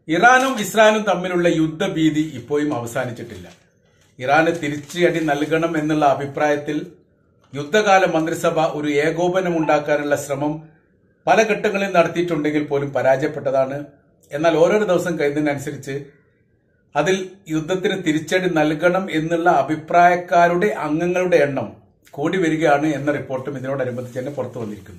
ഇറാനും ഇസ്രായേലും തമ്മിലുള്ള യുദ്ധഭീതി ഇപ്പോഴും അവസാനിച്ചിട്ടില്ല. ഇറാന് തിരിച്ചടി നൽകണം എന്നുള്ള അഭിപ്രായത്തിൽ യുദ്ധകാല മന്ത്രിസഭ ഒരു ഏകോപനമുണ്ടാക്കാനുള്ള ശ്രമം പല ഘട്ടങ്ങളിൽ നടത്തിയിട്ടുണ്ടെങ്കിൽ പോലും പരാജയപ്പെട്ടതാണ്. എന്നാൽ ഓരോരോ ദിവസം കഴിയുന്നതിനനുസരിച്ച് അതിൽ യുദ്ധത്തിന് തിരിച്ചടി നൽകണം എന്നുള്ള അഭിപ്രായക്കാരുടെ അംഗങ്ങളുടെ എണ്ണം കൂടി വരികയാണ് എന്ന റിപ്പോർട്ടും ഇതിനോടനുബന്ധിച്ച് തന്നെ പുറത്തു വന്നിരിക്കുന്നു.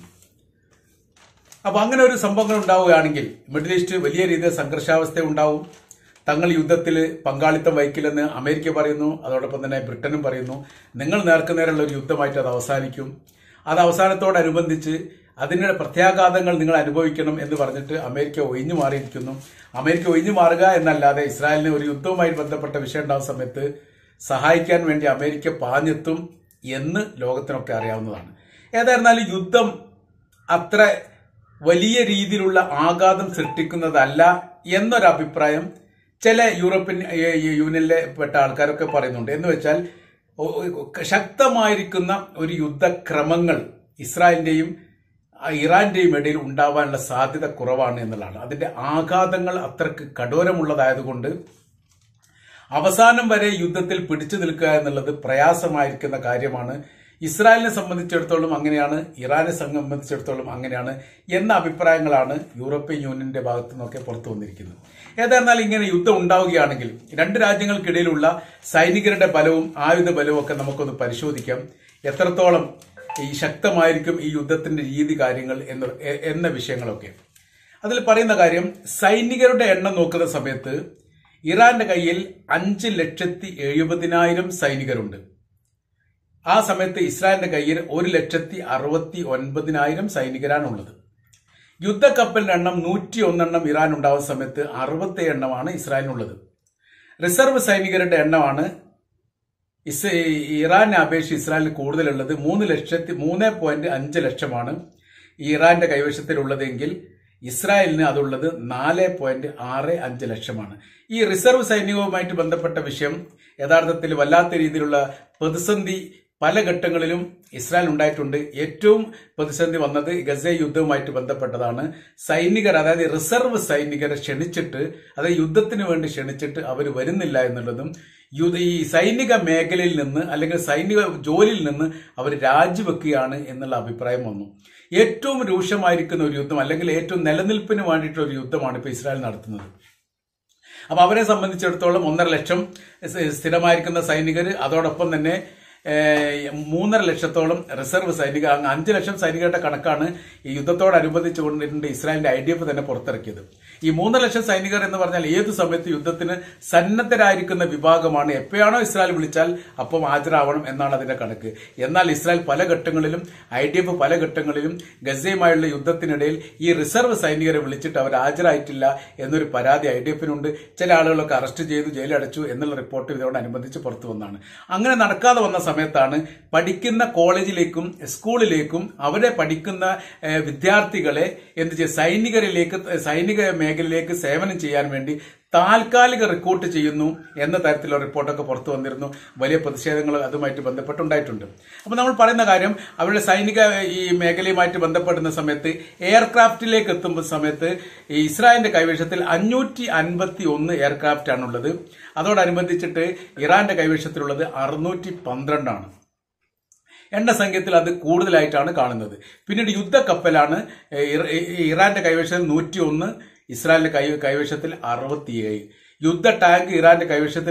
അപ്പൊ അങ്ങനെ ഒരു സംഭവങ്ങൾ ഉണ്ടാവുകയാണെങ്കിൽ മിഡിൽ ഈസ്റ്റ് വലിയ രീതിയിൽ സംഘർഷാവസ്ഥ ഉണ്ടാവും. തങ്ങൾ യുദ്ധത്തിൽ പങ്കാളിത്തം വഹിക്കില്ലെന്ന് അമേരിക്ക പറയുന്നു, അതോടൊപ്പം തന്നെ ബ്രിട്ടനും പറയുന്നു. നിങ്ങൾ നേർക്കുനേരുള്ള ഒരു യുദ്ധമായിട്ട് അത് അവസാനിക്കും. അത് അവസാനത്തോടനുബന്ധിച്ച് അതിന്റെ പ്രത്യാഘാതങ്ങൾ നിങ്ങൾ അനുഭവിക്കണം എന്ന് പറഞ്ഞിട്ട് അമേരിക്ക ഒഴിഞ്ഞു മാറിയിരിക്കുന്നു. അമേരിക്ക ഒഴിഞ്ഞു മാറുക എന്നല്ലാതെ ഇസ്രായേലിന് ഒരു യുദ്ധവുമായി ബന്ധപ്പെട്ട വിഷയം ഉണ്ടാകുന്ന സമയത്ത് സഹായിക്കാൻ വേണ്ടി അമേരിക്ക പാഞ്ഞെത്തും എന്ന് ലോകത്തിനൊക്കെ അറിയാവുന്നതാണ്. ഏതായിരുന്നാലും യുദ്ധം അത്ര വലിയ രീതിയിലുള്ള ആഘാതം സൃഷ്ടിക്കുന്നതല്ല എന്നൊരഭിപ്രായം ചില യൂറോപ്യൻ യൂണിയനിലെ പെട്ട ആൾക്കാരൊക്കെ പറയുന്നുണ്ട്. എന്ന് വെച്ചാൽ ശക്തമായിരിക്കുന്ന ഒരു യുദ്ധക്രമങ്ങൾ ഇസ്രായേലിന്റെയും ഇറാന്റെയും ഇടയിൽ ഉണ്ടാവാനുള്ള സാധ്യത കുറവാണ് എന്നുള്ളതാണ്. അതിന്റെ ആഘാതങ്ങൾ അത്രക്ക് കഠോരമുള്ളതായതുകൊണ്ട് അവസാനം വരെ യുദ്ധത്തിൽ പിടിച്ചു നിൽക്കുക എന്നുള്ളത് പ്രയാസമായിരിക്കുന്ന കാര്യമാണ്. ഇസ്രായേലിനെ സംബന്ധിച്ചിടത്തോളം അങ്ങനെയാണ്, ഇറാനെ സംബന്ധിച്ചിടത്തോളം അങ്ങനെയാണ് എന്ന അഭിപ്രായങ്ങളാണ് യൂറോപ്യൻ യൂണിയന്റെ ഭാഗത്തു നിന്നൊക്കെ പുറത്തു വന്നിരിക്കുന്നത്. ഏതായിരുന്നാലും ഇങ്ങനെ യുദ്ധം ഉണ്ടാവുകയാണെങ്കിൽ രണ്ട് രാജ്യങ്ങൾക്കിടയിലുള്ള സൈനികരുടെ ബലവും ആയുധ ബലവും ഒക്കെ നമുക്കൊന്ന് പരിശോധിക്കാം. എത്രത്തോളം ഈ ശക്തമായിരിക്കും ഈ യുദ്ധത്തിന്റെ രീതി കാര്യങ്ങൾ എന്ന വിഷയങ്ങളൊക്കെ. അതിൽ പറയുന്ന കാര്യം, സൈനികരുടെ എണ്ണം നോക്കുന്ന സമയത്ത് ഇറാന്റെ കയ്യിൽ 5,70,000 സൈനികരുണ്ട്. ആ സമയത്ത് ഇസ്രായേലിന്റെ കയ്യിൽ 1,69,000 സൈനികരാണുള്ളത്. യുദ്ധക്കപ്പലിന്റെ എണ്ണം 101 എണ്ണം ഇറാൻ ഉണ്ടാവുന്ന സമയത്ത് 67 എണ്ണമാണ് ഇസ്രായേലിനുള്ളത്. റിസർവ് സൈനികരുടെ എണ്ണമാണ് ഇറാനെ അപേക്ഷിച്ച് ഇസ്രായേലിന് കൂടുതലുള്ളത്. 3.5 ലക്ഷമാണ് ഇറാന്റെ കൈവശത്തിലുള്ളതെങ്കിൽ ഇസ്രായേലിന് അതുള്ളത് 4.65 ലക്ഷമാണ്. ഈ റിസർവ് സൈനികവുമായിട്ട് ബന്ധപ്പെട്ട വിഷയം യഥാർത്ഥത്തിൽ വല്ലാത്ത രീതിയിലുള്ള പ്രതിസന്ധി പല ഘട്ടങ്ങളിലും ഇസ്രായേൽ ഉണ്ടായിട്ടുണ്ട്. ഏറ്റവും പ്രതിസന്ധി വന്നത് ഗസ യുദ്ധവുമായിട്ട് ബന്ധപ്പെട്ടതാണ്. സൈനികർ, അതായത് റിസർവ് സൈനികരെ ക്ഷണിച്ചിട്ട്, അതായത് യുദ്ധത്തിന് വേണ്ടി ക്ഷണിച്ചിട്ട് അവർ വരുന്നില്ല എന്നുള്ളതും, ഈ സൈനിക മേഖലയിൽ നിന്ന് അല്ലെങ്കിൽ സൈനിക ജോലിയിൽ നിന്ന് അവർ രാജിവെക്കുകയാണ് എന്നുള്ള അഭിപ്രായം വന്നു. ഏറ്റവും രൂക്ഷമായിരിക്കുന്ന ഒരു യുദ്ധം അല്ലെങ്കിൽ ഏറ്റവും നിലനിൽപ്പിന് വേണ്ടിയിട്ടുള്ള ഒരു യുദ്ധമാണ് ഇപ്പോൾ ഇസ്രായേൽ നടത്തുന്നത്. അപ്പൊ അവരെ സംബന്ധിച്ചിടത്തോളം 1.5 ലക്ഷം സ്ഥിരമായിരിക്കുന്ന സൈനികർ, അതോടൊപ്പം തന്നെ 3.5 ലക്ഷത്തോളം റിസർവ് സൈനിക, 5 ലക്ഷം സൈനികരുടെ കണക്കാണ് ഈ യുദ്ധത്തോടനുബന്ധിച്ച് കൊണ്ടിട്ടുണ്ട് ഇസ്രായേലിന്റെ IDF തന്നെ പുറത്തിറക്കിയത്. ഈ 3 ലക്ഷം സൈനികർ എന്ന് പറഞ്ഞാൽ ഏതു സമയത്ത് യുദ്ധത്തിന് സന്നദ്ധരായിരിക്കുന്ന വിഭാഗമാണ്. എപ്പോഴാണോ ഇസ്രായേൽ വിളിച്ചാൽ അപ്പം ഹാജരാവണം എന്നാണ് അതിന്റെ കണക്ക്. എന്നാൽ ഇസ്രായേൽ പല ഘട്ടങ്ങളിലും IDF പല ഘട്ടങ്ങളിലും ഗസയുമായുള്ള യുദ്ധത്തിനിടയിൽ ഈ റിസർവ് സൈനികരെ വിളിച്ചിട്ട് അവർ ഹാജരായിട്ടില്ല എന്നൊരു പരാതി IDFനുണ്ട്. ചില ആളുകളൊക്കെ അറസ്റ്റ് ചെയ്തു, ജയിലടച്ചു എന്നുള്ള റിപ്പോർട്ട് ഇതിനോടനുബന്ധിച്ച് പുറത്തു വന്നതാണ്. അങ്ങനെ നടക്കാതെ വന്ന സമയത്താണ് പഠിക്കുന്ന കോളേജിലേക്കും സ്കൂളിലേക്കും അവിടെ പഠിക്കുന്ന വിദ്യാർത്ഥികളെ എന്ത് ചെയ്യും, സൈനിക മേഖലയിലേക്ക് സേവനം ചെയ്യാൻ വേണ്ടി താൽക്കാലിക റിക്രൂട്ട് ചെയ്യുന്നു എന്ന തരത്തിലുള്ള റിപ്പോർട്ടൊക്കെ പുറത്തു വന്നിരുന്നു. വലിയ പ്രതിഷേധങ്ങൾ അതുമായിട്ട് ബന്ധപ്പെട്ടുണ്ടായിട്ടുണ്ട്. അപ്പൊ നമ്മൾ പറയുന്ന കാര്യം, അവരുടെ സൈനിക ഈ മേഖലയുമായിട്ട് ബന്ധപ്പെടുന്ന സമയത്ത് എയർക്രാഫ്റ്റിലേക്ക് എത്തുമ്പോൾ സമയത്ത് ഈ ഇസ്രായേലിന്റെ കൈവശത്തിൽ 551 എയർക്രാഫ്റ്റ് ആണുള്ളത്. അതോടനുബന്ധിച്ചിട്ട് ഇറാന്റെ കൈവശത്തിലുള്ളത് 612 ആണ്. എണ്ണസംഖ്യത്തിൽ അത് കൂടുതലായിട്ടാണ് കാണുന്നത്. പിന്നീട് യുദ്ധക്കപ്പലാണ് ഇറാന്റെ കൈവശത്തിൽ 101, ഇസ്രായേലിന്റെ കൈവശത്തിൽ 67. യുദ്ധ ടാങ്ക് ഇറാന്റെ കൈവശത്തിൽ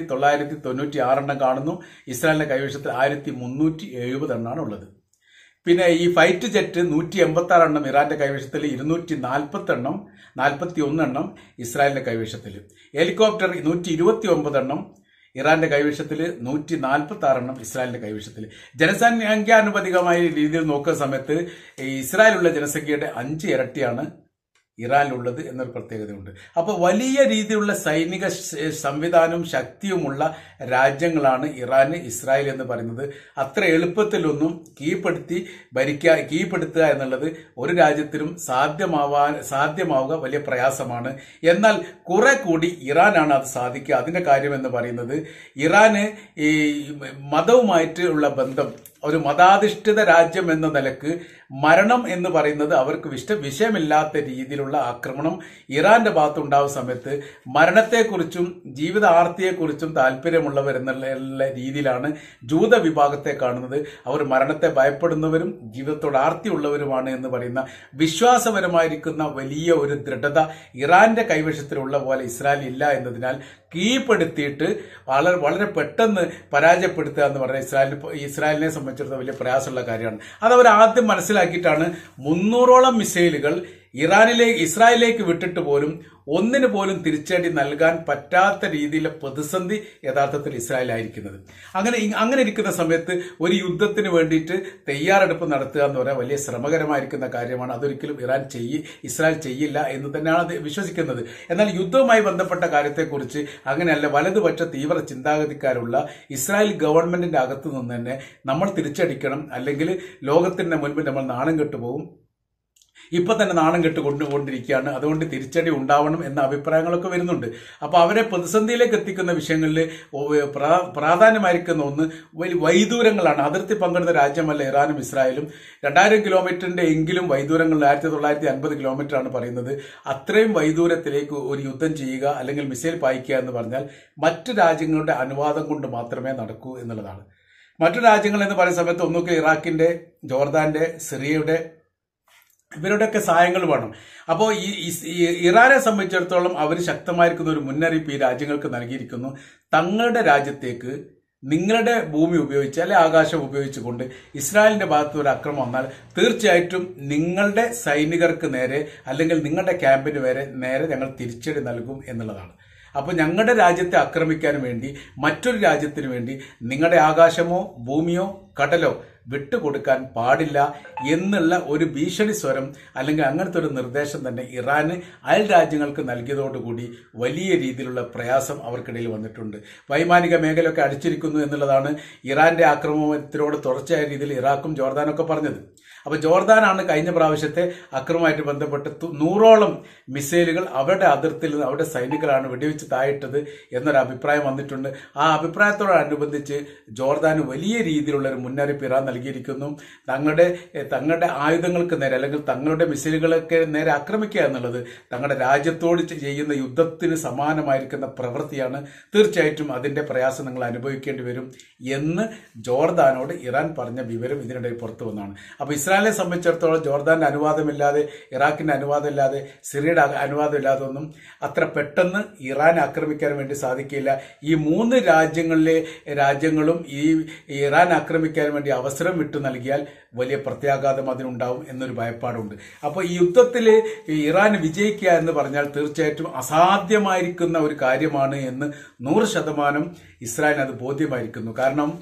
1996 കാണുന്നു. ഇസ്രായേലിന്റെ കൈവശത്തിൽ 1370 എണ്ണാണ് ഉള്ളത്. പിന്നെ ഈ ഫൈറ്റ് ജെറ്റ് 186 എണ്ണം ഇറാന്റെ കൈവശത്തിൽ, 240 41 എണ്ണം ഇസ്രായേലിന്റെ കൈവശത്തിൽ. ഹെലികോപ്റ്റർ 129 എണ്ണം ഇറാന്റെ കൈവശത്തിൽ, 146 എണ്ണം ഇസ്രായേലിന്റെ കൈവശത്തിൽ. ജനസംഖ്യാനുപാതികമായ രീതിയിൽ നോക്കുന്ന സമയത്ത് ഇസ്രായേലുള്ള ജനസംഖ്യയുടെ 5 ഇരട്ടിയാണ് ഇറാനിലുള്ളത് എന്നൊരു പ്രത്യേകതയുണ്ട്. അപ്പൊ വലിയ രീതിയിലുള്ള സൈനിക സംവിധാനവും ശക്തിയുമുള്ള രാജ്യങ്ങളാണ് ഇറാന്, ഇസ്രായേൽ എന്ന് പറയുന്നത്. അത്ര എളുപ്പത്തിലൊന്നും കീഴ്പ്പെടുത്തുക എന്നുള്ളത് ഒരു രാജ്യത്തിനും സാധ്യമാവുക വലിയ പ്രയാസമാണ്. എന്നാൽ കുറെ കൂടി ഇറാനാണ് അത് സാധിക്കുക. അതിന്റെ കാര്യം എന്ന് പറയുന്നത്, ഇറാന് ഈ മതവുമായിട്ടുള്ള ബന്ധം ഒരു മതാധിഷ്ഠിത രാജ്യം എന്ന നിലക്ക് മരണം എന്ന് പറയുന്നത് അവർക്ക് വിഷയമില്ലാത്ത രീതിയിലുള്ള ആക്രമണം ഇറാന്റെ ഭാഗത്തുണ്ടാവുന്ന സമയത്ത് മരണത്തെക്കുറിച്ചും ജീവിത ആർത്തിയെക്കുറിച്ചും താല്പര്യമുള്ളവർ എന്നുള്ള രീതിയിലാണ് ജൂത വിഭാഗത്തെ കാണുന്നത്. അവർ മരണത്തെ ഭയപ്പെടുന്നവരും ജീവിതത്തോട് ആർത്തിയുള്ളവരുമാണ് എന്ന് പറയുന്ന വിശ്വാസപരമായിരിക്കുന്ന വലിയ ഒരു ദൃഢത ഇറാന്റെ കൈവശത്തിലുള്ള പോലെ ഇസ്രായേൽ ഇല്ല എന്നതിനാൽ കീഴ്പ്പെടുത്തിയിട്ട് വളരെ പെട്ടെന്ന് പരാജയപ്പെടുത്തുക എന്ന് പറഞ്ഞാൽ ഇസ്രായേലിനെ സംബന്ധിച്ചിടത്തോളം വലിയ പ്രയാസമുള്ള കാര്യമാണ്. അത് അവർ ആദ്യം മനസ്സിലാക്കിയിട്ടാണ് 300ഓളം മിസൈലുകൾ ഇസ്രായേലിലേക്ക് വിട്ടിട്ട് പോലും ഒന്നിന് പോലും തിരിച്ചടി നൽകാൻ പറ്റാത്ത രീതിയിലെ പ്രതിസന്ധി യഥാർത്ഥത്തിൽ ഇസ്രായേലായിരിക്കുന്നത്. അങ്ങനെ ഇരിക്കുന്ന സമയത്ത് ഒരു യുദ്ധത്തിന് വേണ്ടിയിട്ട് തയ്യാറെടുപ്പ് നടത്തുക എന്ന് പറയാൻ വലിയ ശ്രമകരമായിരിക്കുന്ന കാര്യമാണ്. അതൊരിക്കലും ഇസ്രായേൽ ചെയ്യില്ല എന്ന് തന്നെയാണ് അത് വിശ്വസിക്കുന്നത്. എന്നാൽ യുദ്ധവുമായി ബന്ധപ്പെട്ട കാര്യത്തെക്കുറിച്ച് അങ്ങനെയല്ല. വലതുപക്ഷ തീവ്ര ചിന്താഗതിക്കാരുള്ള ഇസ്രായേൽ ഗവൺമെന്റിന്റെ അകത്തു നിന്ന് തന്നെ നമ്മൾ തിരിച്ചടിക്കണം, അല്ലെങ്കിൽ ലോകത്തിന്റെ മുൻപിൽ നമ്മൾ നാണം കെട്ടുപോകും, ഇപ്പൊ തന്നെ നാണം കെട്ടുകൊണ്ടിരിക്കുകയാണ്, അതുകൊണ്ട് തിരിച്ചടി ഉണ്ടാവണം എന്ന അഭിപ്രായങ്ങളൊക്കെ വരുന്നുണ്ട്. അപ്പൊ അവരെ പ്രതിസന്ധിയിലേക്ക് എത്തിക്കുന്ന വിഷയങ്ങളിൽ പ്രാധാന്യമായിരിക്കുന്ന ഒന്ന് വലിയ വൈദൂരങ്ങളാണ്. അതിർത്തി പങ്കിടുന്ന രാജ്യമല്ല ഇറാനും ഇസ്രായേലും. 2000 കിലോമീറ്ററിന്റെ എങ്കിലും വൈദൂരങ്ങൾ 1950 കിലോമീറ്റർ ആണ് പറയുന്നത്. അത്രയും വൈദൂരത്തിലേക്ക് ഒരു യുദ്ധം ചെയ്യുക അല്ലെങ്കിൽ മിസൈൽ പായിക്കുക എന്ന് പറഞ്ഞാൽ മറ്റു രാജ്യങ്ങളുടെ അനുവാദം കൊണ്ട് മാത്രമേ നടക്കൂ എന്നുള്ളതാണ്. മറ്റു രാജ്യങ്ങൾ എന്ന് പറയുന്ന സമയത്ത് ഒന്നുകിൽ ഇറാഖിന്റെ, ജോർദാന്റെ, സിറിയയുടെ ഇവരുടെയൊക്കെ സഹായങ്ങൾ വേണം. അപ്പോൾ ഇറാനെ സംബന്ധിച്ചിടത്തോളം അവർ ശക്തമായിരിക്കുന്ന ഒരു മുന്നറിയിപ്പ് ഈ രാജ്യങ്ങൾക്ക് നൽകിയിരിക്കുന്നു. തങ്ങളുടെ രാജ്യത്തേക്ക് നിങ്ങളുടെ ഭൂമി ഉപയോഗിച്ച് അല്ലെ ആകാശം ഉപയോഗിച്ചുകൊണ്ട് ഇസ്രായേലിന്റെ ഭാഗത്ത് ഒരു ആക്രമണം വന്നാൽ തീർച്ചയായിട്ടും നിങ്ങളുടെ സൈനികർക്ക് നേരെ അല്ലെങ്കിൽ നിങ്ങളുടെ ക്യാമ്പിന് നേരെ ഞങ്ങൾ തിരിച്ചടി നൽകും എന്നുള്ളതാണ്. അപ്പോൾ ഞങ്ങളുടെ രാജ്യത്തെ ആക്രമിക്കാൻ വേണ്ടി മറ്റൊരു രാജ്യത്തിന് വേണ്ടി നിങ്ങളുടെ ആകാശമോ ഭൂമിയോ കടലോ വിട്ടുകൊടുക്കാൻ പാടില്ല എന്നുള്ള ഒരു ഭീഷണി സ്വരം അല്ലെങ്കിൽ അങ്ങനത്തെ ഒരു നിർദ്ദേശം തന്നെ ഇറാന് അയൽ രാജ്യങ്ങൾക്ക് നൽകിയതോടുകൂടി വലിയ രീതിയിലുള്ള പ്രയാസം അവർക്കിടയിൽ വന്നിട്ടുണ്ട്. വൈമാനിക മേഖലയൊക്കെ അടിച്ചിരിക്കുന്നു എന്നുള്ളതാണ് ഇറാന്റെ ആക്രമണത്തിനോട് തുടർച്ചയായ രീതിയിൽ ഇറാഖും ജോർദാനൊക്കെ പറഞ്ഞത്. അപ്പൊ ജോർദാനാണ് കഴിഞ്ഞ പ്രാവശ്യത്തെ അക്രമവുമായിട്ട് ബന്ധപ്പെട്ട് 100ഓളം മിസൈലുകൾ അവരുടെ അതിർത്തിയിൽ നിന്ന് അവരുടെ സൈനികരാണ് വെടിവെച്ച് താഴിട്ടത് എന്നൊരു അഭിപ്രായം വന്നിട്ടുണ്ട്. ആ അഭിപ്രായത്തോടനുബന്ധിച്ച് ജോർദാന് വലിയ രീതിയിലുള്ള ഒരു മുന്നറിയിപ്പ് ഇറാൻ നൽകിയിരിക്കുന്നു. തങ്ങളുടെ ആയുധങ്ങൾക്ക് നേരെ അല്ലെങ്കിൽ തങ്ങളുടെ മിസൈലുകളൊക്കെ നേരെ ആക്രമിക്കുക എന്നുള്ളത് തങ്ങളുടെ രാജ്യത്തോട് ചെയ്യുന്ന യുദ്ധത്തിന് സമാനമായിരിക്കുന്ന പ്രവൃത്തിയാണ്. തീർച്ചയായിട്ടും അതിന്റെ പ്രയാസം നിങ്ങൾ അനുഭവിക്കേണ്ടി വരും എന്ന് ജോർദാനോട് ഇറാൻ പറഞ്ഞ വിവരം ഇതിനിടയിൽ പുറത്തു വന്നതാണ്. അപ്പൊ ഇസ്രായേലിനെ സംബന്ധിച്ചിടത്തോളം ജോർദാന്റെ അനുവാദമില്ലാതെ, ഇറാഖിന്റെ അനുവാദമില്ലാതെ, സിറിയയുടെ അനുവാദമില്ലാതെ ഒന്നും അത്ര പെട്ടെന്ന് ഇറാൻ ആക്രമിക്കാൻ വേണ്ടി സാധിക്കില്ല. ഈ 3 രാജ്യങ്ങളും ഈ ഇറാൻ ആക്രമിക്കാൻ വേണ്ടി അവസരം വിട്ടു നൽകിയാൽ വലിയ പ്രത്യാഘാതം അതിനുണ്ടാവും എന്നൊരു ഭയപ്പാടുണ്ട്. അപ്പോൾ ഈ യുദ്ധത്തിൽ ഇറാൻ വിജയിക്കുക എന്ന് പറഞ്ഞാൽ തീർച്ചയായിട്ടും അസാധ്യമായിരിക്കുന്ന ഒരു കാര്യമാണ് എന്ന് 100% ഇസ്രായേലിന് അത് ബോധ്യമായിരിക്കുന്നു. കാരണം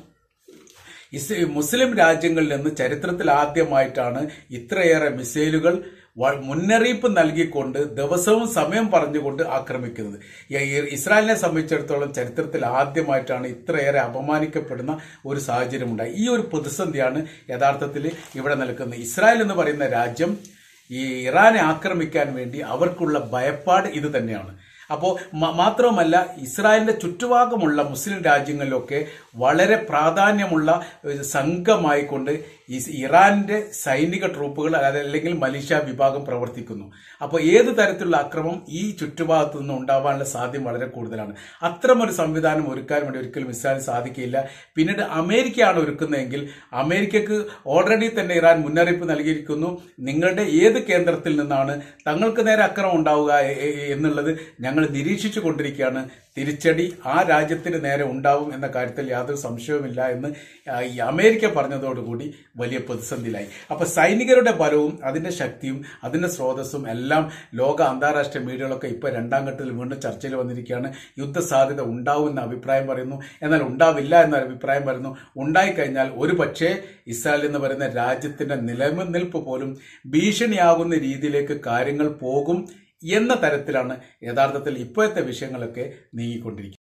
മുസ്ലിം രാജ്യങ്ങളിൽ നിന്ന് ചരിത്രത്തിൽ ആദ്യമായിട്ടാണ് ഇത്രയേറെ മിസൈലുകൾ മുന്നറിയിപ്പ് നൽകിക്കൊണ്ട് ദിവസവും സമയം പറഞ്ഞുകൊണ്ട് ആക്രമിക്കുന്നത്. ഇസ്രായേലിനെ സംബന്ധിച്ചിടത്തോളം ചരിത്രത്തിൽ ആദ്യമായിട്ടാണ് ഇത്രയേറെ അപമാനിക്കപ്പെടുന്ന ഒരു സാഹചര്യം ഉണ്ടായി. ഈ ഒരു പ്രതിസന്ധിയാണ് യഥാർത്ഥത്തിൽ ഇവിടെ നിൽക്കുന്നത്. ഇസ്രായേൽ എന്ന് പറയുന്ന രാജ്യം ഈ ഇറാനെ ആക്രമിക്കാൻ വേണ്ടി അവർക്കുള്ള ഭയപ്പാട് ഇത് തന്നെയാണ്. അപ്പോൾ മാത്രവുമല്ല ഇസ്രായേലിന്റെ ചുറ്റുഭാഗമുള്ള മുസ്ലിം രാജ്യങ്ങളിലൊക്കെ വളരെ പ്രാധാന്യമുള്ള സംഘമായിക്കൊണ്ട് ഇറാന്റെ സൈനിക ട്രൂപ്പുകൾ അല്ലെങ്കിൽ മലീഷ്യ വിഭാഗം പ്രവർത്തിക്കുന്നു. അപ്പോൾ ഏത് തരത്തിലുള്ള അക്രമം ഈ ചുറ്റുഭാഗത്തു നിന്ന് ഉണ്ടാവാനുള്ള സാധ്യത വളരെ കൂടുതലാണ്. അത്തരമൊരു സംവിധാനം ഒരുക്കാൻ വേണ്ടി ഒരിക്കലും ഇസ്രായേൽ സാധിക്കില്ല. പിന്നീട് അമേരിക്കയാണ് ഒരുക്കുന്നതെങ്കിൽ അമേരിക്കക്ക് ഓൾറെഡി തന്നെ ഇറാൻ മുന്നറിയിപ്പ് നൽകിയിരിക്കുന്നു. നിങ്ങളുടെ ഏത് കേന്ദ്രത്തിൽ നിന്നാണ് തങ്ങൾക്ക് നേരെ അക്രമം ഉണ്ടാവുക എന്നുള്ളത് ഞങ്ങൾ നിരീക്ഷിച്ചു കൊണ്ടിരിക്കുകയാണ്. തിരിച്ചടി ആ രാജ്യത്തിന് നേരെ ഉണ്ടാവും എന്ന കാര്യത്തിൽ യാതൊരു സംശയവുമില്ല എന്ന് ഈ അമേരിക്ക പറഞ്ഞതോടുകൂടി വലിയ പ്രതിസന്ധിയിലായി. അപ്പൊ സൈനികരുടെ ബലവും അതിന്റെ ശക്തിയും അതിന്റെ സ്രോതസ്സും എല്ലാം ലോക അന്താരാഷ്ട്ര മീഡിയകളൊക്കെ ഇപ്പൊ 2ാം ഘട്ടത്തിൽ വീണ്ടും ചർച്ചയിൽ വന്നിരിക്കുകയാണ്. യുദ്ധസാധ്യത ഉണ്ടാവും എന്ന അഭിപ്രായം പറയുന്നു, എന്നാൽ ഉണ്ടാവില്ല എന്ന അഭിപ്രായം പറയുന്നു. ഉണ്ടായിക്കഴിഞ്ഞാൽ ഒരു പക്ഷേ ഇസ്രായേൽ എന്ന് പറയുന്ന രാജ്യത്തിന്റെ നിലനിൽപ്പ് പോലും ഭീഷണിയാകുന്ന രീതിയിലേക്ക് കാര്യങ്ങൾ പോകും എന്ന തരത്തിലാണ് യഥാർത്ഥത്തിൽ ഇപ്പോഴത്തെ വിഷയങ്ങളൊക്കെ നീങ്ങിക്കൊണ്ടിരിക്കുന്നത്.